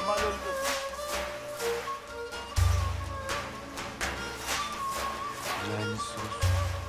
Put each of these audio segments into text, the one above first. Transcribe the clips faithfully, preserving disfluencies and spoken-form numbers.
Kemal öldü. Mühendis olsun.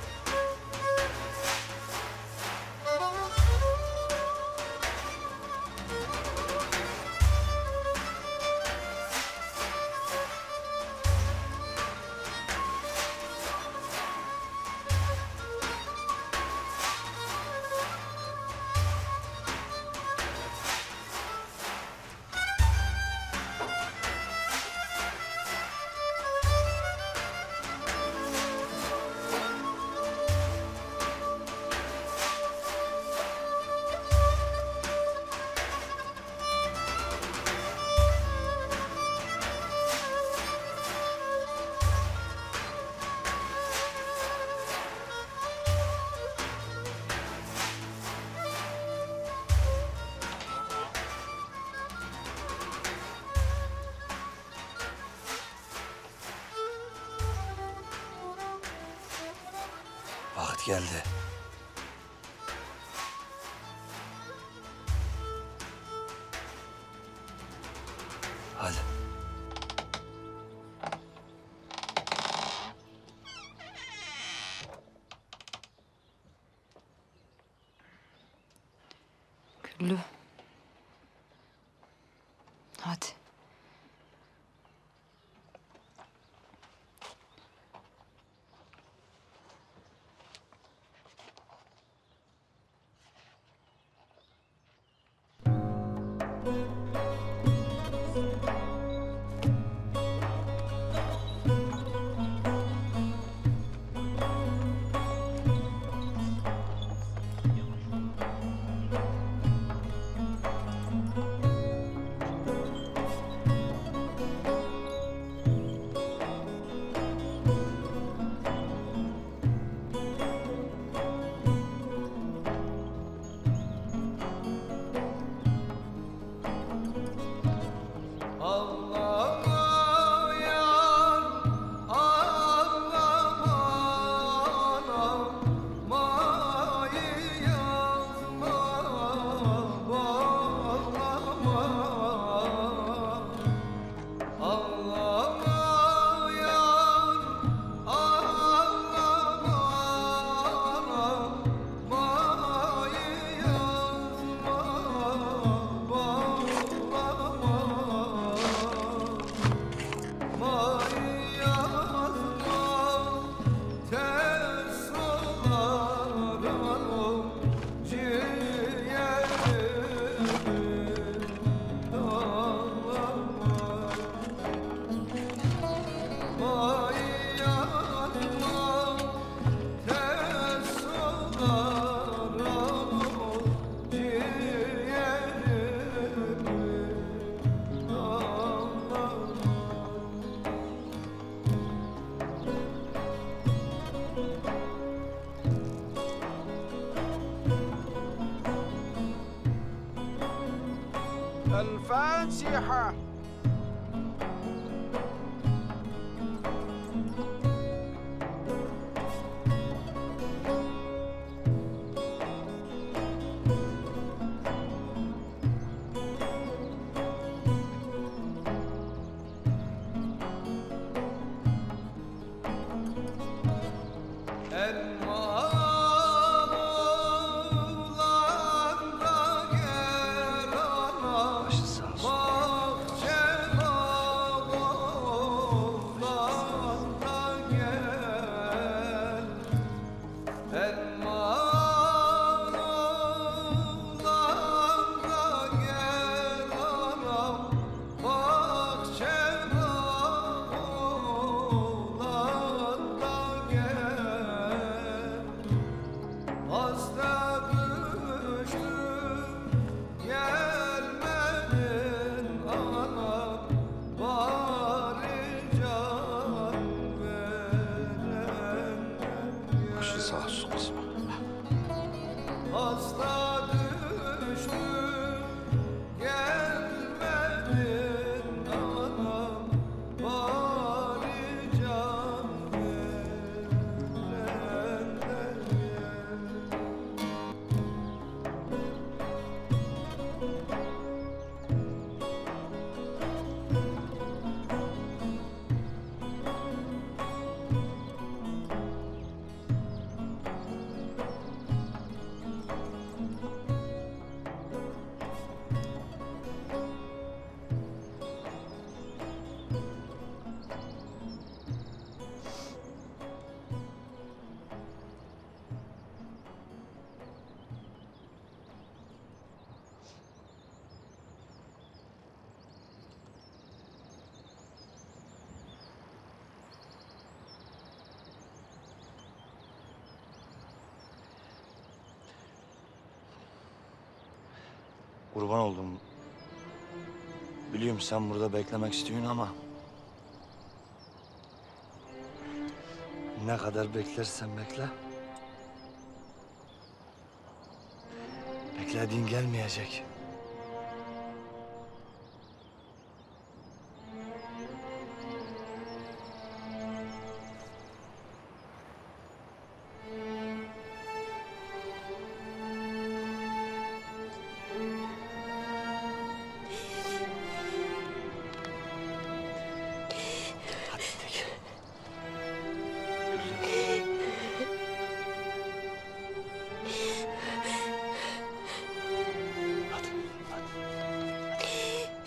Vakit geldi. Hadi. Güllü. Hadi. الفاتحة. Başı sağ olsun. Kurban oldum. Biliyorum sen burada beklemek istiyorsun ama... Ne kadar beklersen bekle. Beklediğin gelmeyecek. Hadi gidelim. Hadi, hadi.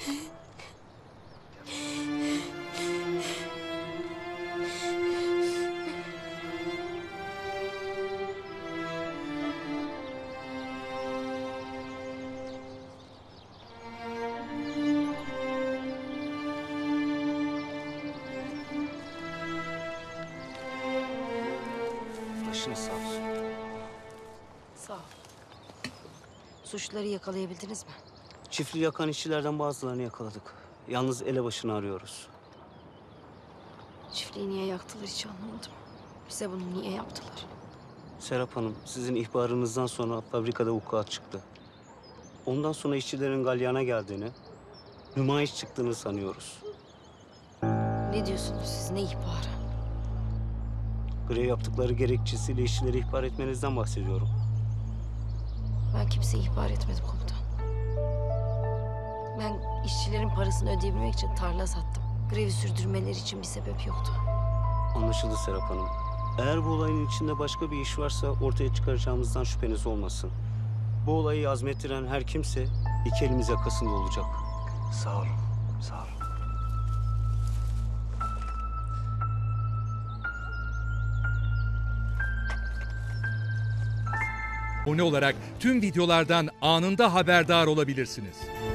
Başınız sağ olsun. Sağ ol. Suçluları yakalayabildiniz mi? Çiftliği yakan işçilerden bazılarını yakaladık. Yalnız elebaşını arıyoruz. Çiftliği niye yaktılar hiç anlamadım. Bize bunu niye yaptılar? Serap Hanım, sizin ihbarınızdan sonra fabrikada vukuat çıktı. Ondan sonra işçilerin galyana geldiğini, nümayiş çıktığını sanıyoruz. Ne diyorsunuz siz? Ne ihbarı? Grev yaptıkları gerekçesiyle işçileri ihbar etmenizden bahsediyorum. Ben kimseye ihbar etmedim komutan. Ben işçilerin parasını ödeyebilmek için tarla sattım. Grevi sürdürmeleri için bir sebep yoktu. Anlaşıldı Serap Hanım. Eğer bu olayın içinde başka bir iş varsa ortaya çıkaracağımızdan şüpheniz olmasın. Bu olayı azmettiren her kimse iki elimiz yakasında olacak. Sağ olun, sağ olun. Abone olarak tüm videolardan anında haberdar olabilirsiniz.